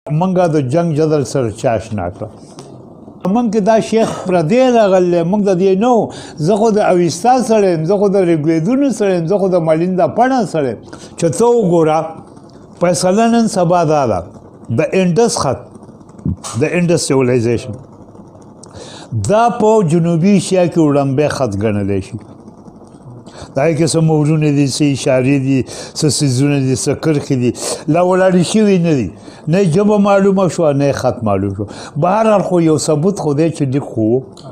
منګه د جنگ جدل سره چا اشنا کړه موږ کې دا شیخ پردی راغلی موږ د دې نو زه خو د اویستا سره یم زه خو د ریګویدونو سره یم زه خو د ملیندا پڼه سره یم چې ته وګوره فیصله نن سبا دا ده د انډس خط د انډس سیویلایزیشن دا په جنوبي ایشیا کې وړاندې خط ګڼلی شي دا کې څه مورونه دي څه اشارې دي څه څیزونه دي څه کرښې دي لا ولاړې شوي نه دي نه ژبه معلومه شوه نه خط معلوم شو بهرحال خو یو ثبوت خو دی چې لیک خو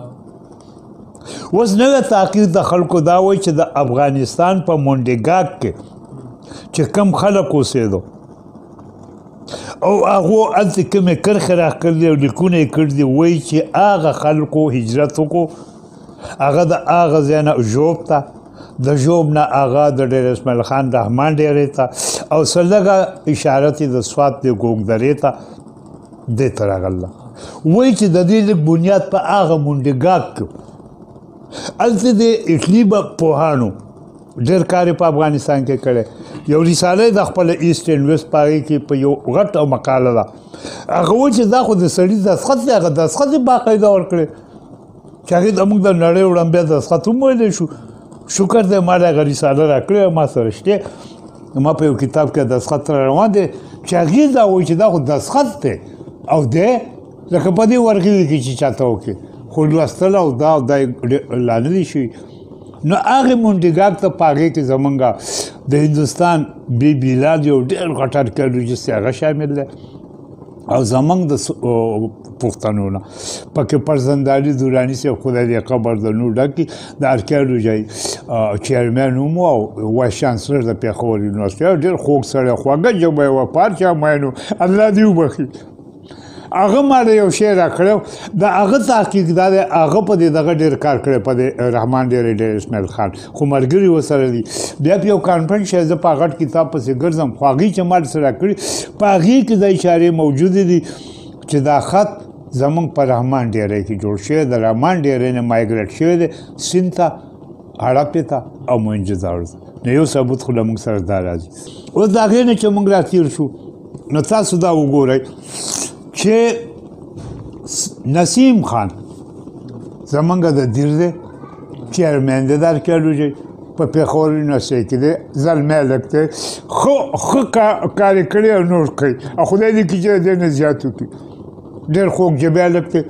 اوس نوی تحقیق د خلکو دا وایي چې د افغانستان په مونډیګاک کې چې کم خلک اوسېدو او هغو هلته کومې کرښې راښکلي او لیکونه یې کړي دي وایي چې هغه خلکو هجرت وکړو هغه د هغه ځای نه ژوب ته د ژوب نه هغه د ډېر اسماعیل خان رحمان ډېرې ته او څه لږه اشارت یې د سوات د ګوګدرې ته دې ته راغله وایي چې د دې لږ بنیاد په هغه مونډیګاک کې هلته د اټلي پوهانو ډېر کار په افغانستان کې کړی یو رساله د خپل ایسټ اینډ ویسټ په هغې کې په یو غټ او مقاله ده هغه وایي چې دا خو د سړي دستخط دی هغه دستخط یې باقاعده ورکړی چې هغې زموږ د نړۍ وړاندې دستخط هم ویلی شو شکر دی ما هغه رساله راکړې ما سره شته ما په یو کتاب کې دستخط روان دی چې هغې دا وایي چې دا خو دستخط دی او دی لکه په دې ورغوي کې چې چاته وکړي خو لوستل او دا لا نه دي شوي نو هغې مونډیګاک ته په هغې کې زمونږ د هندوستان بی بیلاد یو ډېر غټ ارکیالوجست دی هغه شامل دی او زمونږ د پښتنو نه پکې پرزندالي دوراني صاحب خدای دې قبر د نور ډک کړي د ارکیالوجۍ چیرمین هم او وایس چانسلر د پېښور یونیورسټي ډېر خوږ سړی خوږه ژبه یې وه پارچه مینو الله دې وبخي هغه ما د یو شی راکړی د هغه تحقیق دا دی هغه په دې دغه ډېر کار کړی په دې رحمان ډېر اسماعیل خان خو ملګري ورسره دي بیا په یو کانفرنس شی زه په غټ کتاب پسې ګرځم خو هغې چې ما سره کړي په هغې کې دا اشارې موجودې دي چې دا خط زمونږ په رحمان ډېرۍ کې جوړ شوی د رحمان ډېرۍ نه مایګریټ شوی دی سیند ته هړپې ته او موهنجوداړو ته نو یو ثبوت خو له موږ سره دا راځي اوس د هغې نه چې موږ راتېر شو نو تاسو دا وګورئ چې نسیم خان زمونږ د دیر دی چیرمین دی د ارکیالوجۍ په پېښور یونیورسټۍ کې دی زلمی لږ دی ښه کار یې کړی او نور کوي او خدای دې کړي چې د دې نه زیات وکړي ډېر خوږ ژبی هلک دی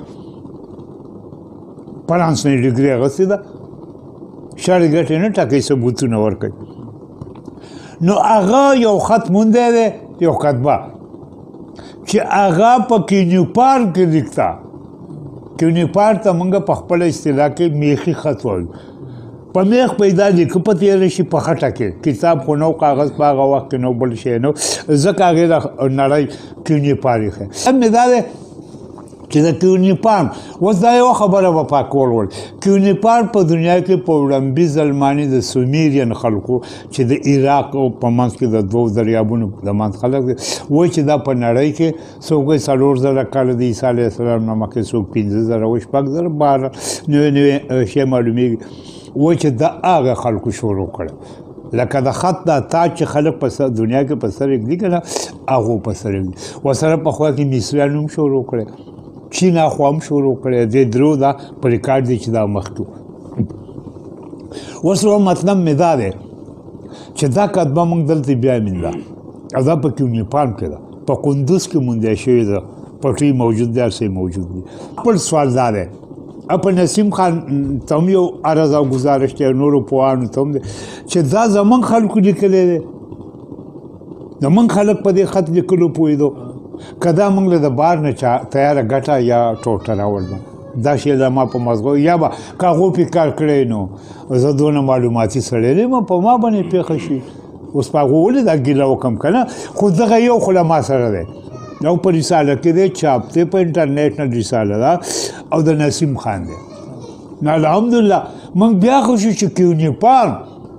فرانس نه یې ډګري اخیستې ده شاړې ګټې نه ټاکي ثبوتونه ورکوي نو هغه یو خط موندی دی یو کتبه چې هغه په کینیوپار کې لیکته کینیوپار ته موږ په خپله اصطلاح کې میخي خط وایو په میخ پیدا لیکه په تېره شي په خټه کې کتاب خو نو کاغذ په هغه وخت کې نو بل شی نو ځکه هغې د نړۍ کینیوپار ایښی هم مې دا دی چې د کیونیپار اوس دا یوه خبره به پاکول ول کیونیپار په دنیا کې په وړاندې ځلمانې د سومیرین خلکو چې د عراق په منځ کې د دوو دریابونو د منځ خلک دي وایي چې دا په نړۍ کې څوک وایي 4000 کاله د عیسی علیه السلام نه مخکې څوک 15000 وایي 6000 بهر نوی نوی شی معلومیږي وایي چې دا هغه خلکو شروع کړه لکه د خط دا تاج چې خلک په دنیا کې په سر ږدي که نه هغو په سر ږدي ورسره پخوا کې مصریان هم شروع کړی چین اخوا هم شروع کړی دې درو دا په ریکارډ دی چې دا مخکې اوس مطلب مې دا دی چې دا کتبه موږ دلته بیا مینده او دا په کیونیپار کې ده په قندوز کې موندی شوې ده پټۍ موجود دی هر څه موجود دي خپل سوال دا دی په نسیم خان ته هم یو عرض او ګزارش دی نورو پوهانو ته هم دی چې دا زموږ خلکو لیکلی دی زموږ خلک په دې خط لیکلو پوهېدو که دا موږ له د بار نه تیاره ګټه یا ټوټه راوړم دا شی له ما په مزغو یا به که هغو پې کار کړی نو زه دونه معلوماتي سړی دی په ما باندې پېښه شي اوس په هغو ولې دا ګیله وکړم که نه خو دغه یو خو له ما سره دی او په رساله کې دی چاپ دی په انټرنیټ رساله ده او د نسیم خان دی نو الحمدلله موږ بیا خو شو چې کیونیپار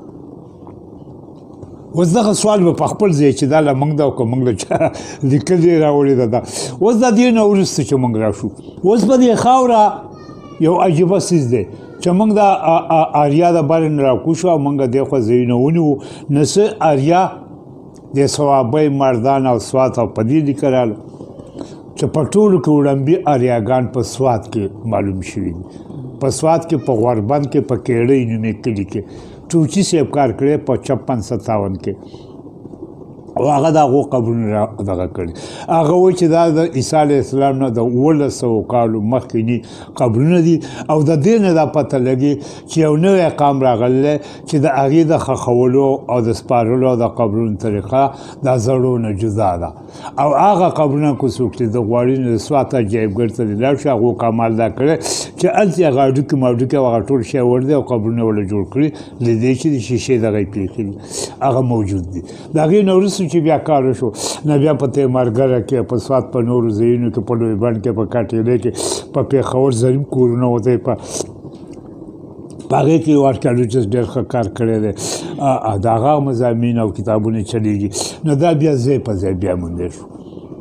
اوس دغه سوال به په خپل ځای چې دا له موږ ده او که موږ له چا لیکلې راوړې ده دا اوس د دې نه وروسته چې موږ راشو اوس په دې خاوره یو عجیبه څیز دی چې موږ د آریا د بارې نه راکوز شو او موږ دې خوا ځایونه ونیوو نه څه آریا د صوابۍ مردان او سوات او په دې لیکه راغله چې په ټولو کې وړاندې اریاګان په سوات کې معلوم شوي دي په سوات کې په غوربند کې په کېړۍ نومې کلي کې ټوچي صاحب کار کړی په 56-57 کې او هغه د هغو قبرونه دغه کړي هغه وایي چې دا د عیسی علیه السلام نه د 1100 کالو مخکیني قبرونه دي او د دې نه دا پته لګي چې یو نوی قام راغلی چې د هغې د ښخولو او د سپارلو او د قبرونو طریقه دا زړو نه جدا ده او هغه قبرونه که څوک چې د غواړي نو د سوات عجایبګر ته دې لاړ شي هغو کمال دا کړی چې هلته هغه هډوکي مډوکي او هغه ټول شی ور دی او قبرونه ورله جوړ کړي له دې چې د شیشې دغه یې پرېښي دي هغه موجود دي د هغې نه وروسته چې بیا کار وشو نه بیا په تیمارګره کې په سوات په نورو ځایونو کې په لوی بند کې په کاټېلۍ کې په پېښور زرین کورونه وته په هغې کې یو آرکیالوجست ډېر ښه کار کړی دی د هغه مضامین او کتابونه چلیږي نو دا بیا ځای په ځای بیا موندی شو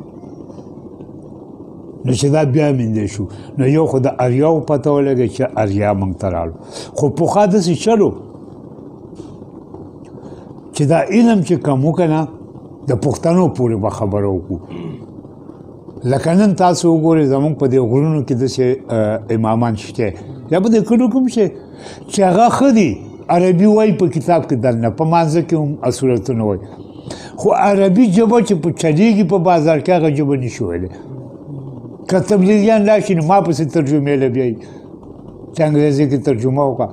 نو چې دا بیا موندی شو نو یو خو د اریاو پته ولګی چې اریا موږ ته راړو خو پخوا داسې چلو چې دا علم چې کم وکنه د پښتنو پورې به خبره وکړو لکه نن تاسو وګورئ زموږ په دې غرونو کې داسې امامان شته یا په دې کلیو کې هم شته چې هغه ښه دي عربي وایي په کتاب کې درنه په مانځه کې هم اصولتونه وایي خو عربي ژبه چې په چلیږي په بازار کې هغه ژبه نشي ویلی که تبلیغیان راشي نو ما پسې ترجمې لګوي چې انګریزي کې ترجمه وکړه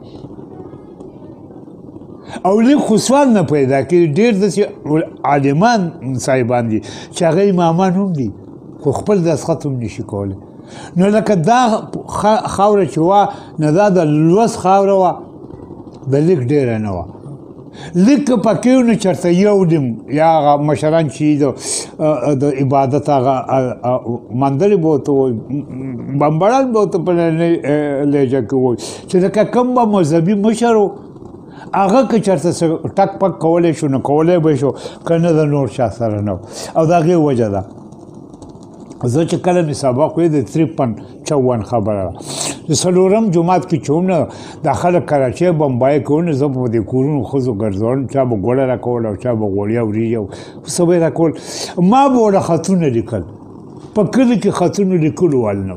او لیک خو سوال نه پیدا کوي ډېر داسې عالمان صاحبان دي چې هغه امامان هم دي خو خپل دستخط هم نشي کولی نو لکه دا خاوره چې وه نو دا د لوست خاوره وه د لیک ډېره نه وه لیک که پکې و نو چېرته یو ډیم یا هغه مشران چې د عبادت هغه مندرې به ورته وایي بمبړان به ورته په لهجه کې وایي چې لکه کوم به مذهبي مشر و هغه که چېرته ټک پک کولی شو نو کولی به شو که نه د نور چا سره نه او د هغې وجه ده زه چې کله مې سبق وی د 53-54 خبره ده د څلورم جومات کې چې هم نه دا خلک کراچۍ بمبای کې نه زه په دې کورونو ښځو ګرځولم چا به ګوړه راکول او چا به غوړیا وریجه او څه به یې راکول ما به ورته خطونه لیکل په کلي کې خطونه لیکلو وال نه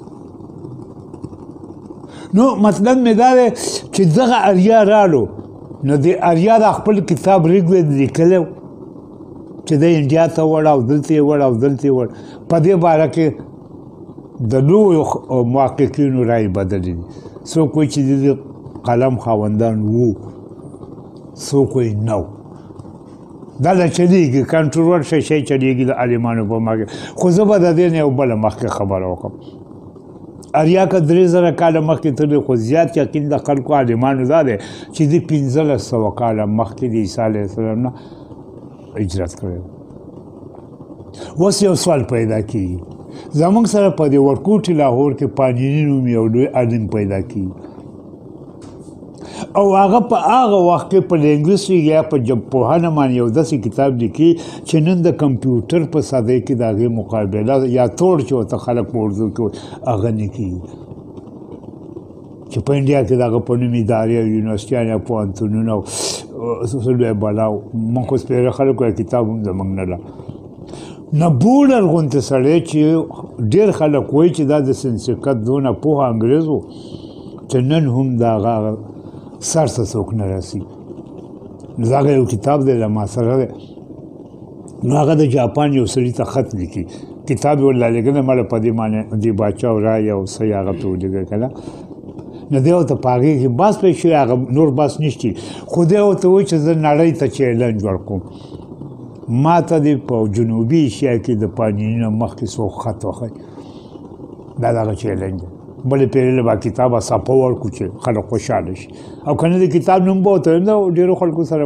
نو مطلب مې دا دی چې دغه اریا رالو نو د اریا د خپل کتاب ریګوید لیکلی چې د انډیا ته وړ او دلته یې وړ او دلته یې وړ په دې باره کې د لویو محققینو رایې بدلې دي څوک وایي چې د قلم خاوندان وو څوک وایي نه و دا له چلیږي کنټروورشل شی چلیږي د عالمانو په مخکې خو زه به د دې نه یو بله مخکې خبره وکړم اریا که 3000 کاله مخکې تر خو زیات یقین د خلکو عالمانو دا دی چې د 1500 کاله مخکې د عیسی علیه السلام نه هجرت کړی اوس یو سوال پیدا کېږي زموږ سره په دې ورکوټي لاهور کې پانیني نوم یو لوی عالم پیدا کېږي او هغه په هغه وخت کې په لینګویسټیک یا په ژبپوهنه باندې یو داسې کتاب لیکي چې نن د کمپیوټر په ساده کې د هغې مقابله یا توړ چې ورته خلک په اردو کې هغه نه کېږي چې په انډیا کې د هغه په نوم ادارې او یونیورسټیانې او پوهنتونونه او څه لوی بلا موږ خو سپېره خلکو کتاب هم زموږ نه ده نبوډر غونته سړی چې ډېر خلک وایي چې دا د سنسکت دونه پوهه انګریز و چې نن هم د هغه سر ته څوک نه رسي نو دا هغه یو کتاب دی له ما سره دی نو هغه د جاپان یو سړي ته خط لیکي کتاب یې ورله لیکلی مله په دې باندې دې باچا او رای او څه یې هغه پرې ولیکه که نه نو دی ورته په هغې کې بحث پرې شوی هغه نور بحث نشته خو دی ورته وایي چې زه نړۍ ته چیلنج ورکوم ما ته دې په جنوبي ایشیا کې د پانیني نه مخکې څوک خط وښی دا دغه چیلنج دی بلې پیرې له با کتابه څپه ورکړو چې خلک خوشحاله شي او که نه د کتاب نوم به ورته ویم د ډېرو خلکو سره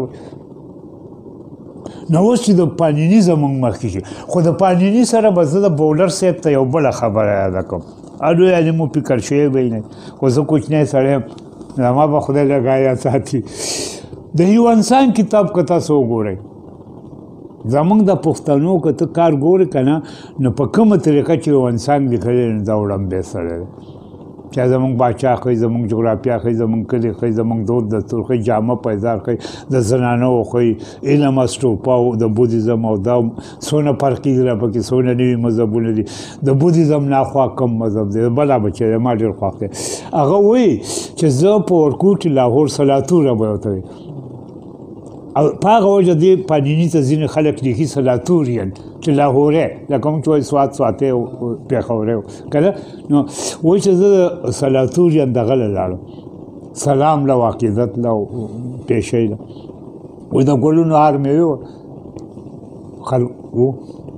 نو اوس چې د پانیني زموږ مخکې شي خو د پانیني سره به زه د بولر صاحب ته یو بله خبره یاده کوم لوی عالم و فکر شوی به یې نه خو زه کوچنی سړی یم زما به خدای لږ یاد ساتي د هیوانسان کتاب که تاسو وګورئ زموږ د پښتنو که ته کار ګورې که نه نو په کومه طریقه چې یو انسان لیکلی نو دا وړاندې سړی دی چې زمونږ باچا ښایي زمونږ جغرافیه ښایي زمونږ کلي ښایي زمونږ دود دستور ښایي جامه پیزار ښایي د زنانو ښایي علم اسټوپا او د بودیزم او دا څونه فرقي را پکې څونه نوي مذهبونه دي د بودیزم نه خوا کم مذهب دی بله بچی دی ما ډېر خوښ دی هغه وایي چې زه په ورکوټ لاهور سلاتوره به ورته وي او په هغه وجه دې پانیني ته ځینې خلک لیکي سلاتورین چې لاهوری لکه موږ چې وایي سوات سواتۍ او پېښوری که نه نو وایي چې زه د سلاتورین دغه له لاړم سلام له عقیدت له پیشۍ له وایي د ګلونو هار مې ویوه خلک و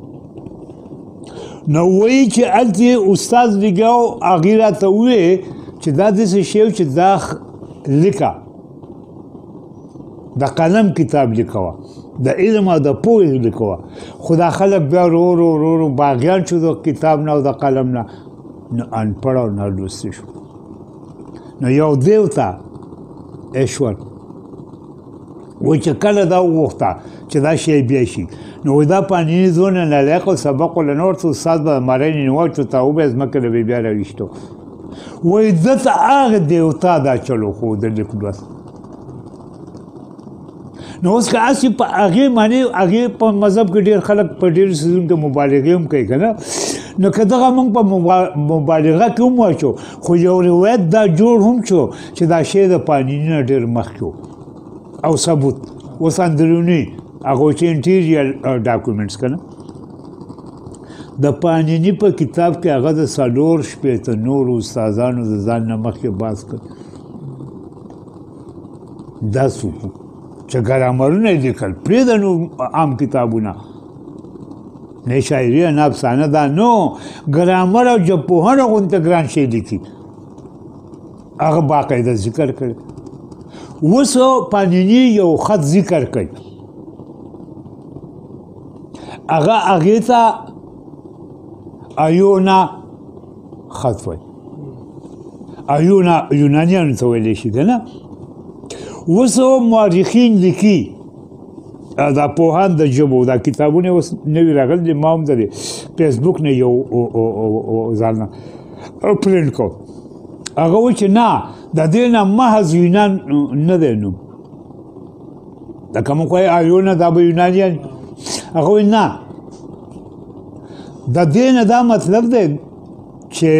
نو وایي چې هلته استاد لګاو هغې راته وویې چې دا داسې شی چې دا لیکه د قلم کتاب لیکوه د علم او د پوهې لیکوه خو دا خلک بیا ورو ورو باغیان شو د کتاب نه او د قلم نه نو انپړ او نالوستي شو نو یو دیوتا ایشور وایي چې کله دا وغوښته چې دا شی بیا شي نو وایي دا پانیني زونه نالیق او سبق له نور څه استاد به مری نیوه چې ته وبه ځمکه له بیا راویشتو وایي ده ته هغه دیوتا دا چلو ښودلی کړو نو اوس که هسې په هغې معنی هغې په مذهب کې ډېر خلک په ډېرو څیزونو کې مبالغې هم کوي که نه نو که دغه موږ په مبالغه کې هم واچو خو یو روایت دا جوړ هم شو چې دا شی د پانیني نه ډېر مخکې او ثبوت اوس اندروني هغه چې انټیریل ډاکومنټس که نه د پانیني په کتاب کې هغه د 4 نورو استادانو د ځان نه مخکې بحث کوي دا څوک چې ګرامرونه یې لیکل پرېږده نو عام کتابونه نه شاعري نه افسانه دا نو ګرامر او ژبپوهنه غوندې ګران شی لیکي هغه باقاعده ذکر کړی اوس پانیني یو خط ذکر کوي هغه هغې ته ایونا خط وایي ایونا یونانیانو ته ویلی شي که نه اوس مورخین لیکي دا پوهان د ژبو دا کتابونه اوس نوي راغلي دي ما هم د فیسبوک نه یو ځان نه پرنټ کو هغه وایي چې نه د دې نه محض یونان نه دی نوم لکه موږ وایو ایونا دا به یونانیان هغه وایي نه د دې نه دا مطلب دی چې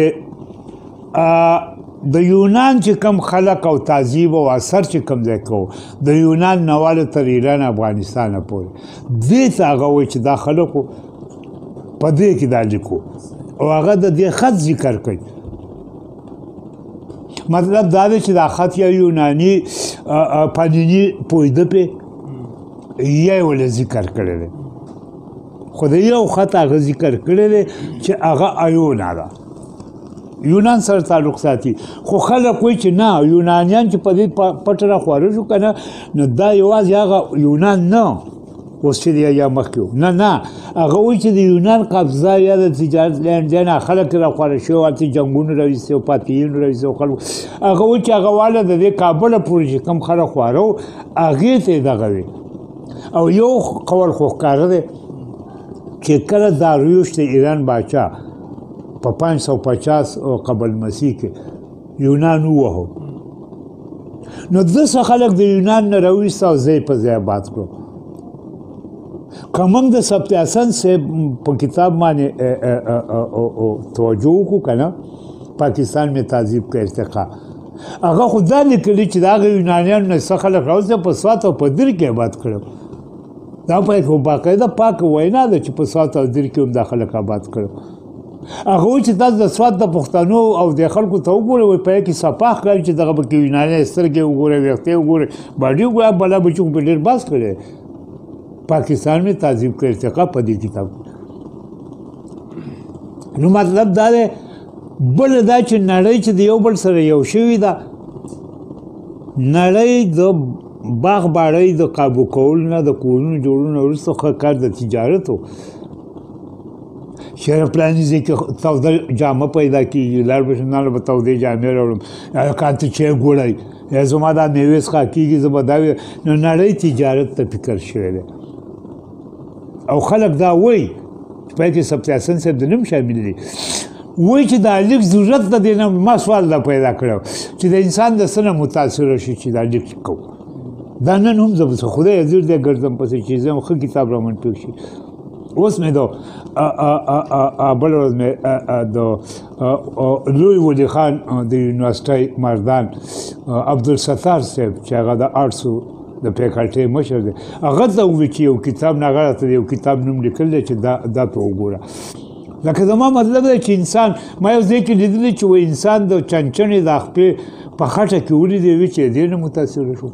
د یونان چې کم خلق او تهذیب او اثر چې کم ځای کوو د یونان نه واله تر ایران افغانستانه پورې دې ته هغه وایي چې دا خلکو په دې کې دا لیکو او هغه د دې خط ذکر کوي مطلب دا دی چې دا خط یا یوناني پانیني پوهېده پرې یا یې ولې ذکر کړی دی خو د یو خط هغه ذکر کړی دی چې هغه ایونا ده یونان سره تعلق ساتي خو خلک وایي چې نه یونانیان چې په دې پټ راخواره شو که نه نو دا یوازې هغه یونان نه اوس چې دی یا مخکې نه هغه وایي چې د یونان قبضه یا د تجارت لینډ دی نه خلک راخواره شوي هلته جنګونه راویستي او پاتېین راویستي او خلکو هغه وایي چې هغه واله د دې کابله پورې چې کوم خلک خواره وو هغې ته یې دغه وي او یو قول خو ښکاره دی چې کله داریوش د ایران باچا په 550 قبل مسیح کې یونان ووهو نو داسې خلک د یونان نه راویسته او ځای په ځای آباد کړو که موږ د سبت حسن صاحب په کتاب باندې توجه وکړو که نه پاکستان میں تهذیب کا ارتقا هغه خو دا لیکلي چې د هغه یونانیانو نه څه خلک راوسته په سوات او په دیر کې آباد کړو دا په باقاعده پاکه وینا ده چې په سوات او دیر کې هم دا خلک آباد کړو هغه وایي چې تاسو د سوات د پښتنو او د خلکو ته وګورئ وایي په کې صفا ښکاري چې دغه پکې یوناني سترګې وګورئ ویښتې وګورئ باډي وګورئ بلا بچو په ډېر بحث کړی پاکستان میں تهذیب کا ارتقا په دې کتاب نو مطلب دا دی بل دا چې نړۍ چې د یو بل سره یو شوي ده نړۍ د باغ باړۍ د قابو کولو نه د کورونو جوړولو نه وروسته ښه کار د تجارت و شهر پلانیزي کې توده جامه پیدا کېږي لاړ به شم نه به تودې جامې راوړم کان ته چای ګوړی یا زما دا میوې څښا کېږي زه به دا نو نړۍ تجارت ته فکر شوی دی او خلک دا وایي چې پای کې سبت حسن صاحب د نوم شامل دي وایي چې دا لیک ضرورت د دې نه ما سوال دا پیدا کړی چې د انسان د څه نه متاثره شي چې دا لیک کوو دا نن هم زه پسې خدای حضور دی ګرځم پسې چې زه ښه کتاب رامنټو شي اوس مې د بله ورځ مې د لوی ولي خان د یونیورسټۍ مردان عبدالستار صاحب چې هغه د آرټسو د فیکلټۍ مشر دی هغه ته وویل چې یو کتاب هغه راته د یو کتاب نوم لیکل دی چې دا ته وګوره لکه زما مطلب دی چې انسان ما یو ځای کې لیدلی چې انسان د چنچنې د خپې په خټه کې ولیدی وي چې دې نه متاثره شو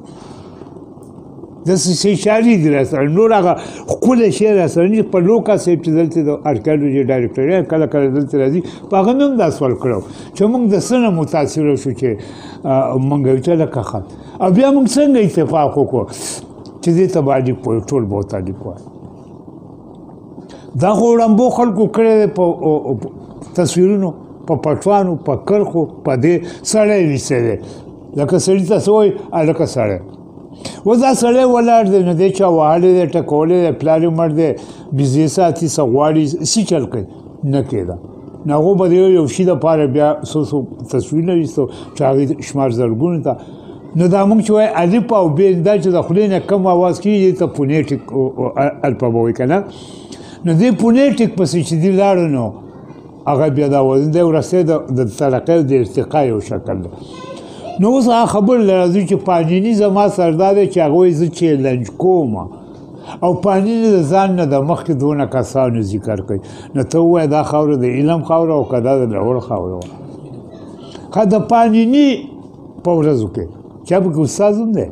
داسې شعري دي راسره نور هغه ښکلی شی راسره نه په لوکا صاحب چې دلته د آرکیالوجي ډایرکټر کله کله دلته راځي په هغه مې هم دا سوال کړی چې موږ د څه نه متاثره شو چې موږ یو څه لکه خط او بیا موږ څنګه اتفاق وکړو چې دې ته به لیک وایو ټول به ورته لیک وایو دا خو وړاندو خلکو کړی دی په تصویرونو په پټوانو په کرښو په دې سړی ویستی دی لکه سړي ته څه وایي هلکه سړی اوس دا سړی ولاړ دی نو دی چا وهلی دی ټکولی دی پلار یې مړ دی بزې ساتي څه غواړي څه چل کوي نه کېده نو هغو به د یو شي دپاره بیا څو تصویرونه ویستو چې هغې شمار زرګونو ته نو دا موږ چې وایي الف او ب دا چې د خولې نه کم اواز کېږي ته فونیټیک الفا به وایي که نه نو دې فونیټیک پسې چې دې لاړو نو هغه بیا دا وزن دی وروستی د ترقۍ د ارتقا یو شکل دی نو اوس هغه خبر راځي چې پانیني زما سردا دی چې هغه وایي زه چیلنج کوم او پانیني د ځان نه د مخکې دونه کسانو ذکر کوي نو ته ووایه دا خاوره د علم خاوره او که دا د ډول خاوره وه ښه د پانیني په ورځو کې چا پکې استاد هم دی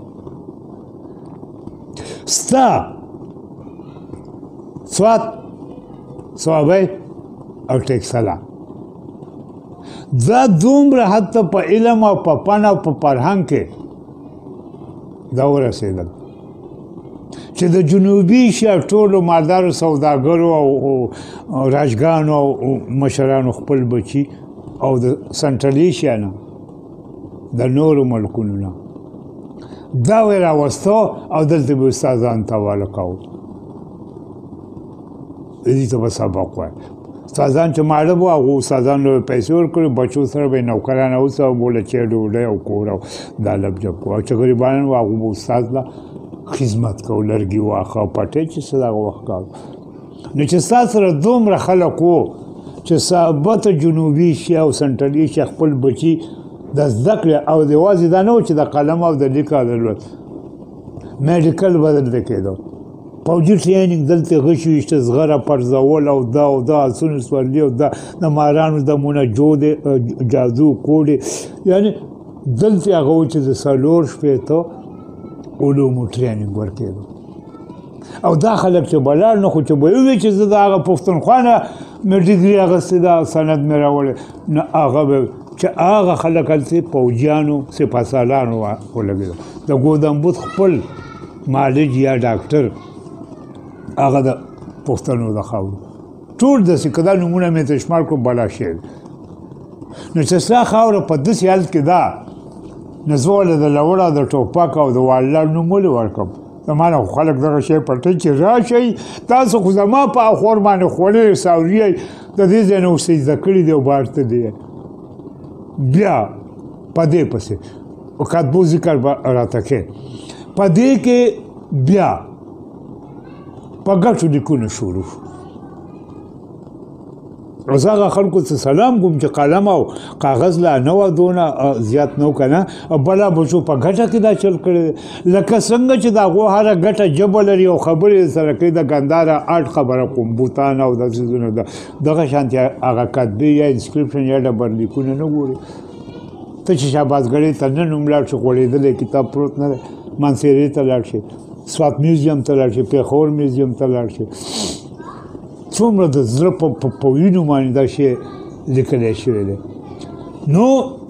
ستا سوات صوابی او ټیکسلا دا دومره حتی په علم او په فن او په فرهنګ کې دا ورسېدل چې د جنوبي ایشیا ټولو مالدارو سوداګرو او راجګانو او مشرانو خپل بچي او د سنټرل ایشیا نه د نورو ملکونو نه دا ویې راوستو او دلته به استادان ته حواله کوو دې ته به سبق وایي استادان چې ماړه وو هغو استادانو پیسې ورکړې بچو سره به یې نوکرانه اوسه او بوله چې ډوډۍ او کور او دا لب جب کوو او چې غریبان وو هغو به استاد له خدمت کوو لرګي واخه او پټۍ چې څه دغه وخت کوو نو چې ستا سره دومره خلک وو چې ثابته جنوبي ایشیا او سنټرل ایشیا خپل بچي د زده کړې او د یوازې دا نه و چې د قلم او د لیک او د لوست میډیکل به دلته کېدو پوجي ټریننګ دلته غشي ویشته زغره پرځول او دا آسونه سورلي او دا د مارانو دمونه جادو کوډې یعنې دلته هغه و چې د څلور شپېته علومو ټریننګ ورکېدو او دا خلک چې به لاړ نه خو چې به ووایي چې زه د هغه پښتونخوا نه مې ډګري اخیستې ده سند مې راوړی نه هغه به چې هغه خلک هلته پوجیانو سپهسالارانو ولګېدل د ګودامبود خپل مالج یا ډاکټر هغه د پښتنو د خاورو ټول داسې که دا نومونه مې ته شمار کړو بلا شی نو چې ستا خاوره په داسې حالت کې ده نو زه ولې د لوړه د ټوپک او د والډر نوم ولې ورکړم زما نه خو خلک دغه شی پټوي چې راشئ تاسو خو زما په اخور باندې خوړلې ساوري د دې ځای نه اوسئ زده کړي دي او بهر ته دی بیا په دې پسې کاتبو ذکر به راته کې په دې کې بیا په ګټو لیکونه شروع او زه هغه خلکو ته سلام کوم چې قلم او کاغذ لا نه وه دونه زیات نه و که نه بله بچو په ګټه کې دا چل کړی دی لکه څنګه چې د هغو هره ګټه ژبه لري او خبرې سره کوي د ګنداره اټ خبره کوم بوتان او دا څیزونه دغه شانتې هغه کتبې یا انسکرپشن یا ډبرلیکونه نه ګوري ته چې شهبازګړۍ ته نن هم لاړ شي غوړېدلی کتاب پروت نه دی منصیرې ته لاړ شي سوات میوزیم ته لاړ شي پېښور میوزیم ته لاړ شي څومره د زړه په وینو باندې دا شی لیکلی شوی دی نو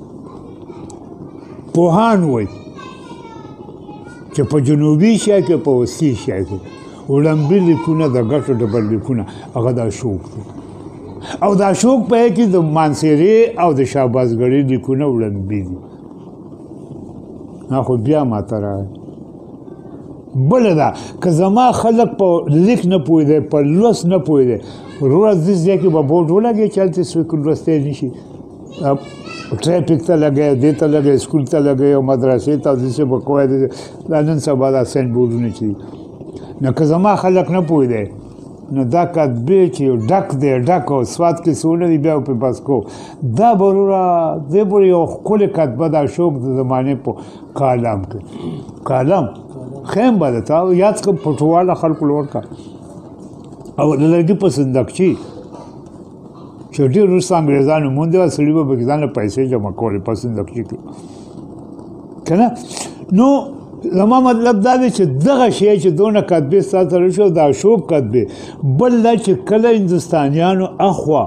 پوهان وایي چې په جنوبي ایشیا کې په وسطي ایشیا کې وړاندې لیکونه د ګټو ډبل لیکونه هغه د اشوک دي او د اشوک په کې د مانسیرې او د شهبازګړۍ لیکونه وړاندې دي خو بیا ماته راغی بله ده که زما خلک په لیک نه پوهېدی په لوست نه پوهېدی وروره دې ځای کې به بورډ ولګېږي چې هلته څوک لوستی نه شي ټریفک ته لګی دې ته لګی سکول ته لګی او مدرسې ته داسې به کوی دا نن سبا دا ساین بورډونه چې دي نو که زما خلک نه پوهېدی نو دا کتبې چې ډک دی ډک او سواد کې څه ونه دي بیا پرې بس کو دا به وروره دې پورې یو ښکلې کتبه د اشوک د زمانې په کالم کې کالم خیم به درته یاد کړه پټواله خلکو لور کا او د لرګي په صندوقچي چې ډېر وروسته انګرېزانو موندې وه سړي به پکې ځان له پیسې جمع کولې په صندوقچي کې که نه نو زما مطلب دا دی چې دغه شی چې دونه کتبې ستا سره شو د اشوک کتبې بل دا چې کله هندوستانیانو اخوا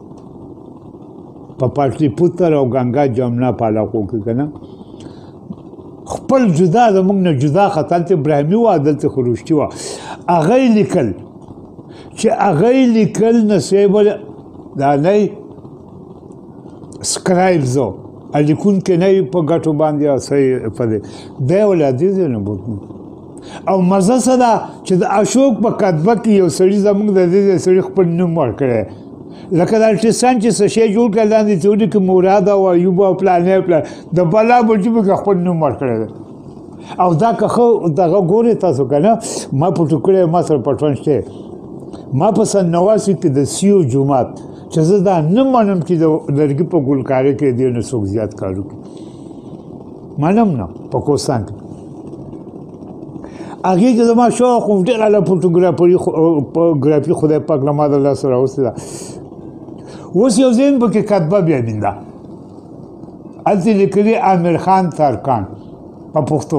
په پاټلیپوتر او ګنګا جمنا په علاقو کې که نه خپل جدا زموږ نه جدا خط هلته ابراهیمي وه دلته خروشتي وه هغه یې لیکل چې هغه یې لیکل نصیب دا نه سکرایبز و لیکونکی نه په ګټو باندې او څه په دی دی ولادي دی نه بوتنو او مزه څه ده چې د اشوک په کتبه کې یو سړي زموږ د دې سړي خپل نوم ورکړی لکه دا ارټسټان چې څه شی جوړ کړی لاندې چې ولیکي مراد او ایوب او پلانې پلان د بلا بلجي پکې خپل نوم ورکړی دی او دا که ښه دغه ګورې تاسو که نه ما پټو کړی ما سره پټون شته ما په سن 89 کې د سیو جومات چې زه دا نه منم چې د لرګي په ګلکاري کې دې نه څوک زیات کار وکړي منم نه په کوهستان کې هغې کې زما شوق خو ډېر اعلی فوټوګرافي خدای پاک له ما د لاسه راوستې ده اوس یو ځای پکې کتبه بیا بینده هلته لیکلي امیر خان ترکان په پښتو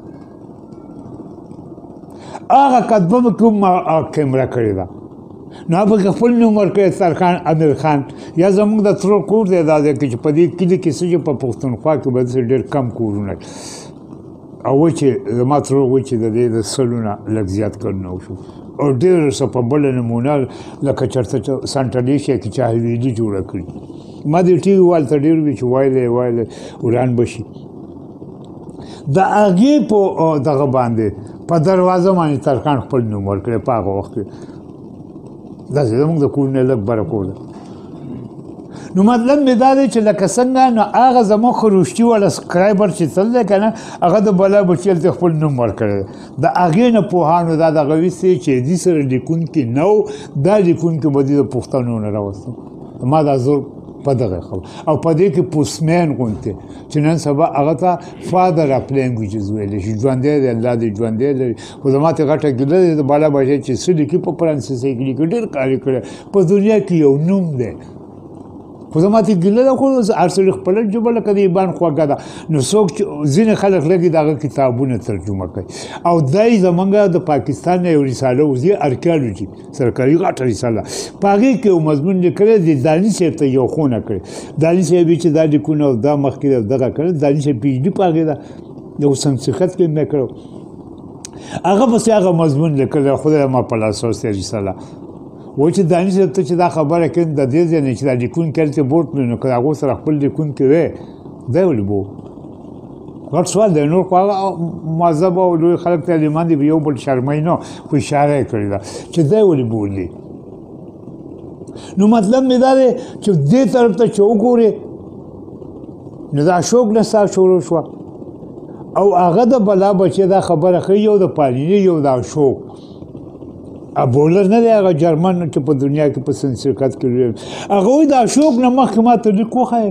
هغه کتبه مې کوم کیمره کړې ده نو هغه پکې خپل نوم ورکړی ترکان امیر خان یا زموږ د ترور کور دی دا دی چې په دې کلي کې څه چې په پښتونخوا کې به داسې ډېر کم کورونه او و چې زما ترور و چې د دې د سلو نه لږ زیات کارونه وشو او ډېر څه په بله نمونه لکه چېرته سنټرل ایشیا کې چا حویلي جوړه کړي ما دې ټي وي والته ډېر وي چې وایلی وران به شي د هغې په دغه باندې په دروازه باندې ترکان خپل نوم ورکړی په هغه وخت کې داسې زموږ د کور نه لږ بره کور ده نو مطلب مې دا دی چې لکه څنګه نو هغه زموږ خروشتي والا سکرایبر چې تل دی که نه هغه د بلا بچي هلته خپل نوم ورکړی دی د هغې نه پوهانو دا دغه ویستې چې دې سره لیکونکي نه و دا لیکونکي به دې د پښتنو نه راوستو ما دا زور په دغه خبر او په دې کې پوسمین غوندې چې نن سبا هغه ته فادر اف لینګویجز ویلی شي ژوندی دی الله دې ژوندی لري خو زما ته غټه ګیله دی د بالا بچی چې څه لیکي په فرانسیسي کې لیکي ډېر کار یې کړی په دنیا کې یو نوم دی خو زما ته ګیله ده خو هر سړي خپله ژبه لکه د ایبان خوږه ده نو څوک چې ځینې خلک لږې د هغه کتابونه ترجمه کوي او دی زمونږ د پاکستان نه یو رساله وځي ارکیالوجي سرکاري غټه رساله په هغې کې یو مضمون لیکلی دی داني صاحب ته یو ښوونه کړې داني صاحب چې دا لیکونه او دا مخکې دغه کړی داني صاحب پي ایچ ډي په هغې ده یو سنسخت کې مې کړی هغه پسې هغه مضمون لیکلی خدای ما په لاس راوستی رساله و چې داني صاحب ته چې دا خبره کوي د دې ځای نه چې دا لیکونکی هلته بوټ کړي نو که هغو سره خپل لیکونکی وی دی ولې بو غټ سوال دی نور خو هغه مهذب او لوی خلک تعلیمان دي یو بل شرموي نه خو اشاره یې کړې ده چې دی ولې بولي نو مطلب مې دا دی چې دې طرف ته چې وګورې نو د اشوک نه ستا شروع شوه او هغه د بلا بچې دا خبره ښایي یو د پالیني یو د اشوک بولر نه دی هغه جرمن چې په دنیا کې په سنسرکت کې لوی هغه وایي د اشوک نه مخکې ما ته لیک وښایه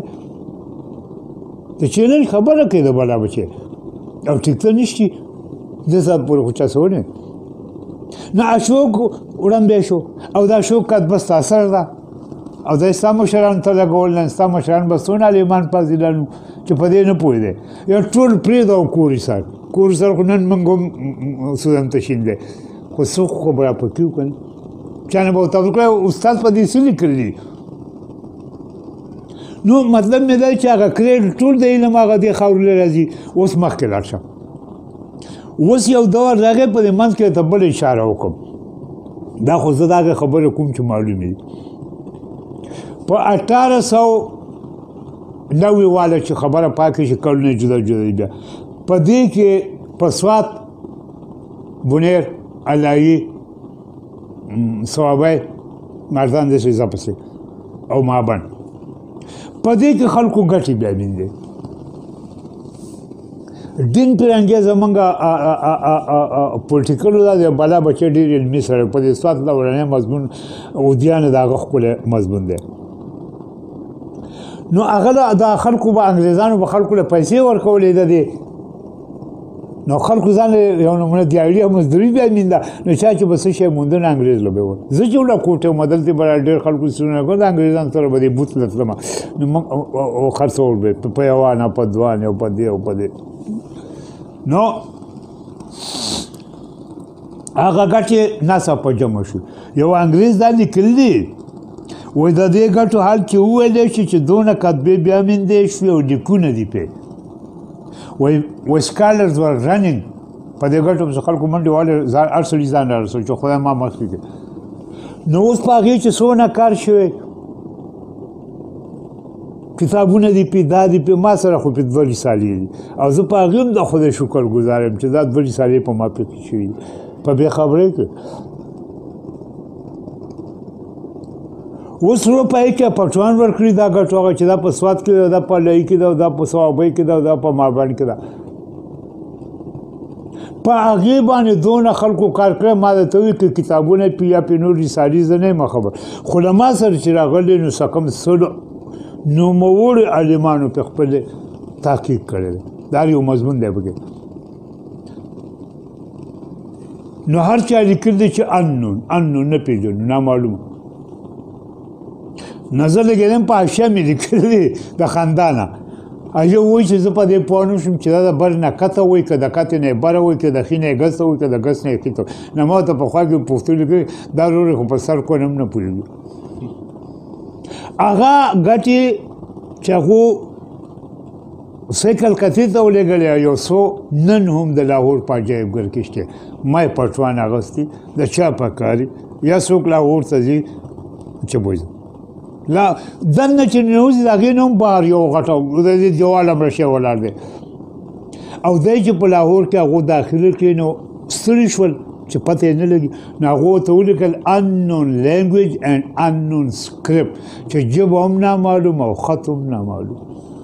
د چینل خبره کوي د بلا بچې او ټیک ته نشتي دې ساعت پورې خو چا څه ونه نه اشوک وړاندې شو او د اشوک کتبه ستا سره ده او دا ستا مشرانو ته لګول نه ستا مشران به څونه علیمان فاضلانو چې په دې نه پوهېدی یو ټول پرېږده او کوري سر خو نن موږ هم سودان ته شین دی خو څه خبره پکې وکړه چا نه به ورته وکړه استاد په دې څه لیکلي دي نو مطلب مې دا چې هغه کریډ ټول د علم هغه دې خاورې راځي اوس مخکې لاړ شه اوس یو دور راغی په دې منځ کې ته بله اشاره وکړم دا خو زه د هغې خبرې کوم چې معلومې دي په 1890 واله چې خبره پاکه شي کلونه جدا جدا دي بیا په دې کې په سوات بونیر علایي صوابی مردان داسې ځه پسې او مابند په دې کې خلکو ګټې بیا دي دین پرنګې زمونږ پولیټیکلو دا د بالا بچی ډېر علمي سره په دې سوات لورنی مضمون اودیانه د هغه ښکلی مضمون دی نو هغه د خلکو به انګریزانو به خلکو له پیسې ورکولې د دې نو خلکو ځان یو نمونه دیاري او مزدوري بیا مینده نو چا چې به څه شی مونده نه انګریز له به ور زه چې ولا کوټه وم دلته به ډېر خلکو سونه کړ د انګریزانو سره به دې بوت لتلم نو موږ خرڅول به په یوه نه په دوه نه په دې او په دې نو هغه ګټې ناڅاپه جمع شو یو انګریز دا لیکلي وایي د دې ګټو حال کې وویلی شي چې دونه کتبې بیا میندې شوې او لیکونه دي پې وایي سکالرز ور رنینګ په دې ګټو پسې خلکو منډې والې هر سړي ځان را رسوي چې خدای ما مخکې کړي نو اوس په هغې چې څونه کار شوی کتابونه دي پې دا دي پې ما سره خو پې 2 رسالې دي او زه په هغې هم د خدای شکر ګزار یم چې دا 2 رسالې په ما پکې شوي دي په بې خبرۍ کې اوس روپۍ کې پټوان ورکړي دا ګټو هغه چې دا په سوات کې ده دا په علایي کې ده دا په صوابۍ کې ده دا په مابند کې ده په هغې باندې دونه خلکو کار کړی ما درته وایي که کتابونه پې یا پې نور رسالې زه نه یم خبر خو له ما سره چې راغلی نو څه کم سلو نوموړو عالمانو په خپل تحقیق کړی دی دا یو مضمون دی پکې نو هر چا لیکل دی چې انون نه پېژنو نامعلومه نظر لګېدم په حاشیه مې لیکلی دی د خندانه هغې وایي چې زه په دې پوه نه شوم چې دا د بر نه کته وایي که د کتې نه یې بره وایي که د ښي نه یې ګس ته وایي که د ګس نه یې ښي ته نه ما ورته پخوا کې پوښتنې کړي دا رورې خو په سر کون هم نه پوهېږي هغه ګټې چې هغو څه کلکتې ته ولېږلې یو څو نن هم د لاهور په عجایبګر کې شته ما یې پټوان اغوستي د چا په کاري یا څوک لاهور ته ځي چې بوځي لا دنه چې نوځي د هغې نه هم بهر یو غټه د دې دیوال هم رشی ولاړ دی او دی چې په لاهور کې هغو داخله کړي نو ستړي شول چې پته یې نه لګي نو هغو ورته ولیکل unknown language and unknown script چې ژبه هم نامعلوم او خط هم نامعلوم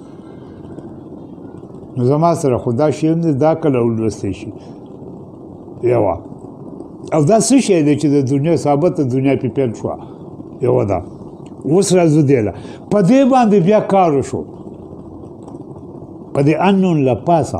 نو زما سره خو دا شی هم دی دا کله ولوستی شي یوه او دا څه شی دی چې د دنیا ثابته دنیا پې پیل شوه یوه ده اوس راځو دی له په دې باندې بیا کار وشو په دې unknown له پاسه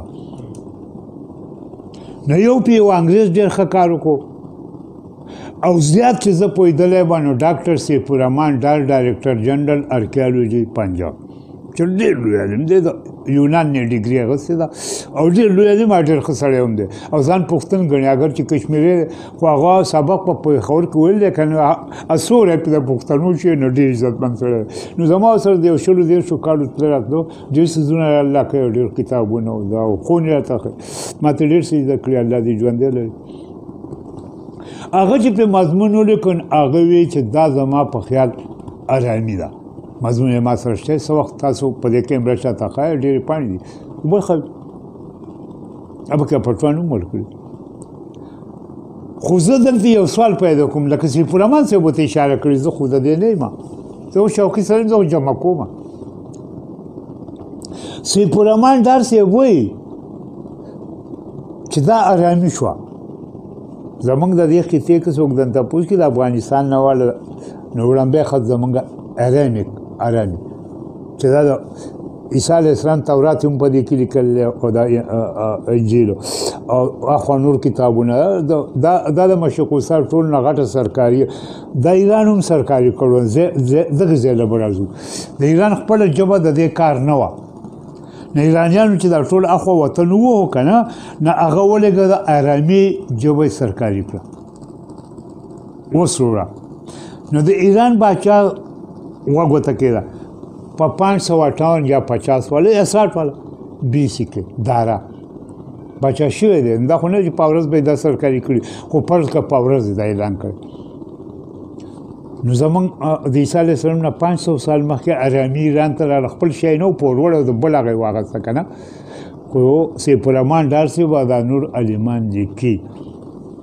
نو یو پې یو انګریز ډېر ښه کار وکړو او زیات چې زه پوهېدلی یم نو ډاکټر سیف الرحمن ډایرکټر جنرال ارکیالوجي پنجاب چې ډېر لوی عالم دی د یونان نه ډګري اخیستې ده او ډېر لوی عالم ډېر ښه سړی هم دی او ځان پښتون ګڼي اگر چې کشمیری خو هغه سبق په پېښور کې ویل دی که نو اسوری پې د پښتنو شي نو ډېر عزتمند سړی نو زما سره د یو 110 کالو تللی راتلو ډېر څیزونه الله کوي ډېر کتابونه او دا ښوونې راته ښیي ما ته ډېر څه زده کړي الله دې ژوندی لري هغه چې په مضمون ولیکن هغه وایي چې دا زما په خیال ارامي ده مضمون یې ما سره شته څه وخت تاسو په دې کې مرسته راته ښایي ډېرې پاڼې دي بل خلک هغه که پټوان هم ورکړي خو زه دلته یو سوال پیدا کوم لکه سیف الرحمن صاحب ورته اشاره کړې زه خو د دې نه یم زه شوقي سړی زه جمع کوم سیف الرحمن ډار صاحب وایي چې دا ارامي شوه زمونږ د دې خطې که څوک دن تپوس کړي د افغانستان نه واله نو وړاندې خط زمونږ ارامي چې دا د عیسی علیه السلام تورات هم په دې کې لیکلی او دا انجیل او اخوا نور کتابونه دا د مشرق وسطی ټول نه غټه سرکاري د ایران هم سرکاري کړو دغه ځای له به راځو د ایران خپله ژبه د دې کار نه وه نه ایرانیانو چې دا ټول اخوا وطن وو که نه نه هغه ولېږه د ارامي ژبه یې سرکاري کړه اوس وروره نو د ایران باچا غوږ ورته کېده په 558 یا 50 والا یا 60 والا BC کې دارا باچا شوی دی دا خو نه چې په ورځ به یې دا سرکاري کړي خو فرض که په ورځ یې دا اعلان کړی نو زمونږ د عیسی علیه السلام نه 500 سال مخکې ارامي ایران ته راغله خپل شی نه و په وروړی او د بل هغه یې واخیسته که نه خو سیف الرحمن ډار صاحب دا نور عالمان لیکي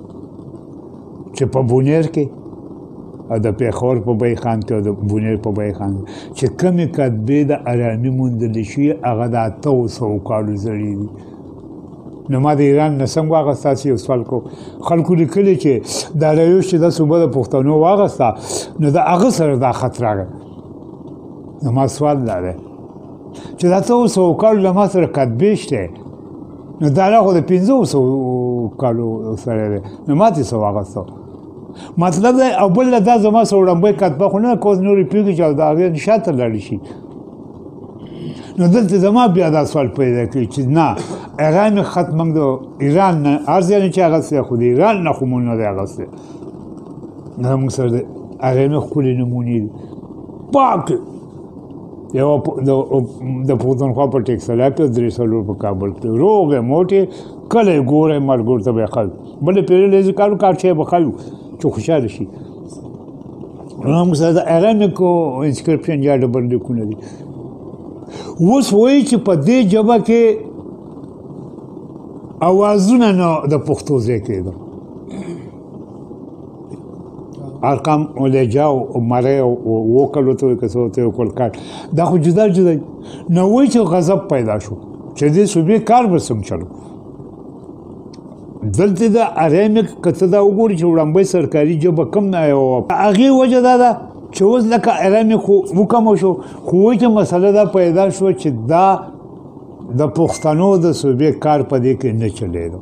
چې په بونیر کې او د پیښور په بای خان کې او د بونیر په بای خان چې کمې کتبې د ارامي موندلی شي هغه د 800 کالو زړې دي. نو ما د ایران نه څنګه واخسته چې یو سوال کو خلکو لیکلي چې داریوش چې دا صوبه د پښتنو واخسته نو د هغه سره دا خط راغی. نو ما سوال دا دی چې دا 800 کالو له ما سره کتبې شته نو دا خو د 500 کالو سره دی نو ما دې څه واخسته. مطلب دی او بل دا زما سره وړاندې کتبه خو نه کوز نورې پرېږدي چې د هغې شاته لاړې شي. نو دلته زما بیا دا سوال پیدا کوي چې نه هغه مې خط موږ د ایران نه هر ځای نه چې اخیستی خو د ایران نه خو مونږ نه دی اخیستی. زموږ سره د هغې مې ښکلې نمونې دي پاک یوه د پښتونخوا په ټیکسلا کې 3 په کابل کې روغې موټې کله یې ګورئ ملګرو ته به یې ښه بلې پیرې لیزې کارو کار چې به ښه چې خوشحاله شي. زموږ سره د هغې مې کو انسکرپشن یا ډبل لیکونه دي. اوس وایي چې په دې ژبه کې اوازونه نه د پښتو ځای کېده ارقام لهجه او مری او وکلو ته که څه ورته وکړ کار دا خو جدا جدا نو وایي چې غضب پیدا شو چې دې صوبې کار به څنګه چلو. دلته د ارامک که ته دا وګورې چې وړاندې سرکاري ژبه کم نه هغې وجه دا ده چې اوس لکه ارامک وکمه شو خو وایي چې مسله دا پیدا شو چې دا د پښتنو د صوبې کار په دې کې نه چلېده.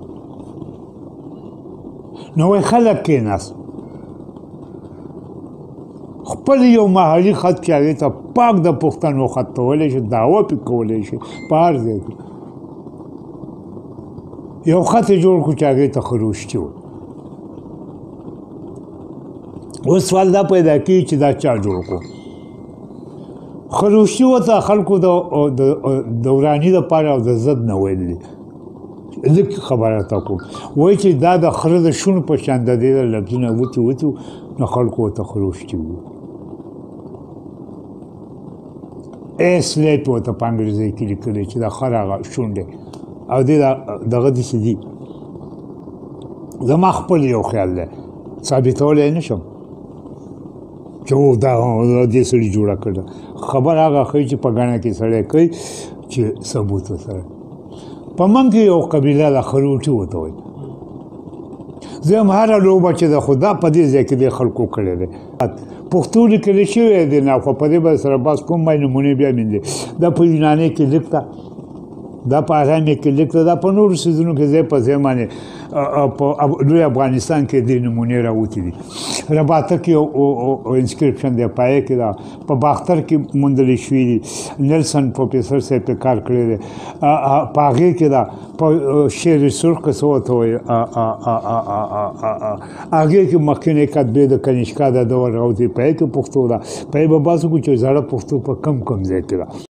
نو وایي خلک کېناست خپل یو محلي خط چې هغې ته پاک د پښتنو خط کولی شي دعوه پې کولی شي په هر ځای کې یو خط یې جوړ کړو چې هغې ته خروشتي و. اوس سوال دا پیدا کېږي چې دا چا جوړ کړو. خروشتي ورته خلکو د وراني دپاره او د ضد نه ویل دي. لږ خبره ته کوم وایي چې دا د خره د شونو په شان د دې لفظونه وتي نو خلکو ورته خروشتي وو. سلیپ ورته په انګریزي کې لیکلی چې د خر هغه شونډې او دې دغه داسې دي. زما خپل یو خیال دی ثابتولی یې نه شم چې دا دې سړي جوړه کړه. خبر هغه ښایي چې په ګڼه کې سړی کوي چې ثبوت ورسره. په منځ کې یو قبیله ده خروټي ورته وایي. زه هم هره لوبه چې ده خو دا په دې ځای کې دې خلکو کړی دی. پښتو لیکلی شوی دی نه خو په دې به سره بس کوم مای نمونې بیا مې دا په یوناني کې لیک ده دا په ارامي کې لیک ده دا په نورو څیزونو کې ځای په ځای باندې په لوی افغانستان کې دې نمونې راوتې دي. رباطه کې انسکرپشن دی پایې کې ده په باختر کې موندلې شوي دي. نیلسن پروفیسر صاحب پې کار کړی دی په هغې کې ده په شعر سرخ که څه ورته وایي هغې کې مخکینۍ کتبې د کنیشکا د دور راوتې پایې کې پښتو ده پایې به بحث وکړو چې زړه پښتو په کم ځای کې ده.